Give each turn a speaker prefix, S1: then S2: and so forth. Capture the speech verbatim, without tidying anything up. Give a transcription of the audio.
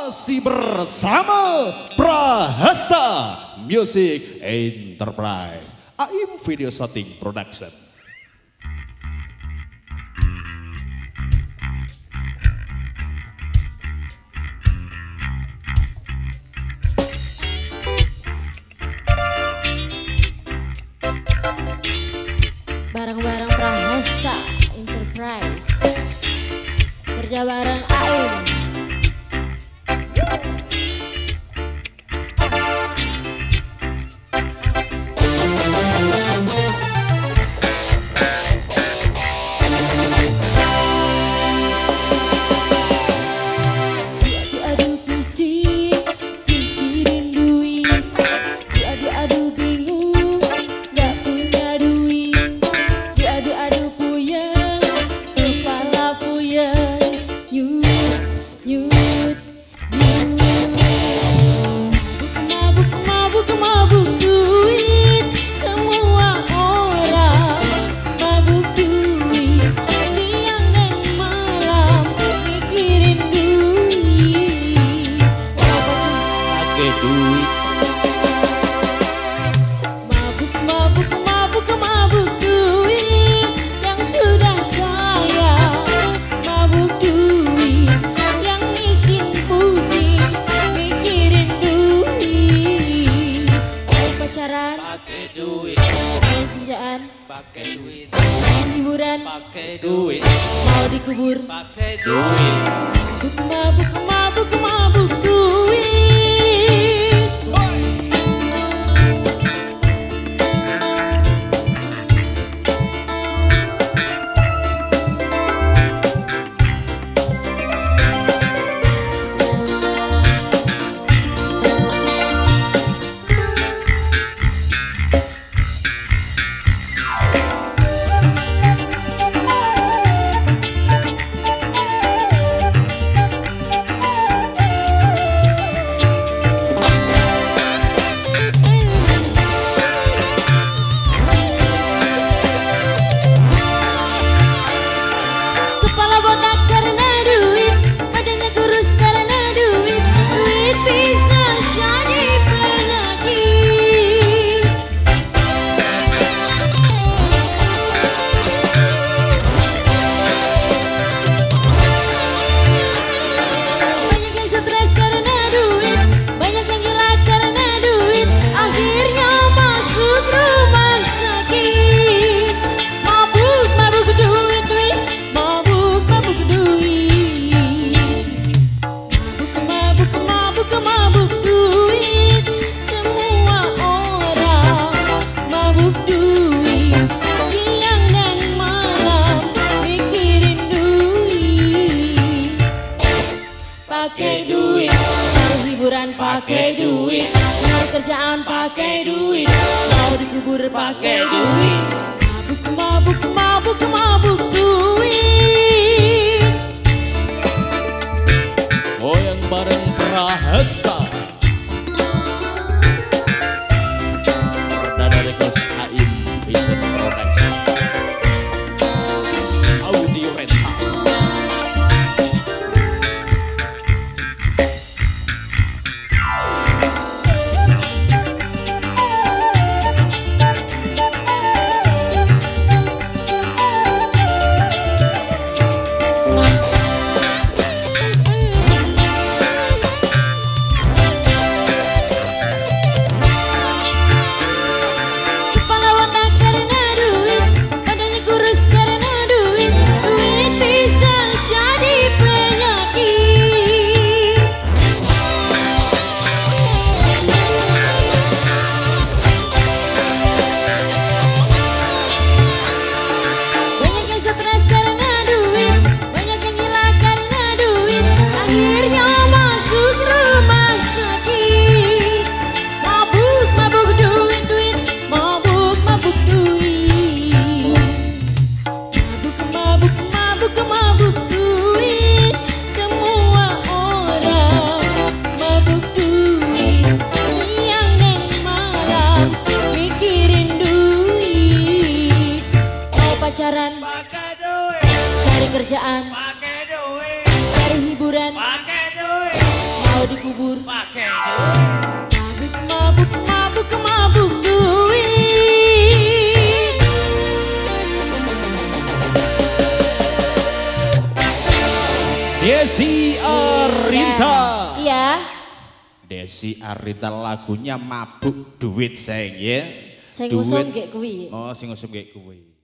S1: Masih bersama Prahasta Music Enterprise, A I M Video Shooting Production.
S2: Bareng-bareng Prahasta Enterprise, kerja bareng A I M.
S3: Pakai duit,
S2: Kerjaan
S3: pakai duit,
S2: hiburan
S3: pakai duit,
S2: mau dikubur
S3: pakai duit.
S2: mabuk mabuk mabuk mabuk duit. Pakai duit, cari hiburan pakai duit, cari kerjaan pakai duit, mau dikubur pakai duit. Mabuk, mabuk, mabuk, mabuk duit.
S1: Goyang bareng Prahasta. Perdana Records, A I M Video Production. Audio rental.
S2: dikubur
S3: pakai duit.
S2: Mabuk, mabuk, mabuk, mabuk duit.
S1: Desi Arinta.
S2: Iya.
S1: Desi Arinta lagunya Mabuk Duit sayang ya.
S2: Saya
S1: Duit.
S2: ngusung kayak kuwi.
S1: Oh, sing ngusung kayak kuwi.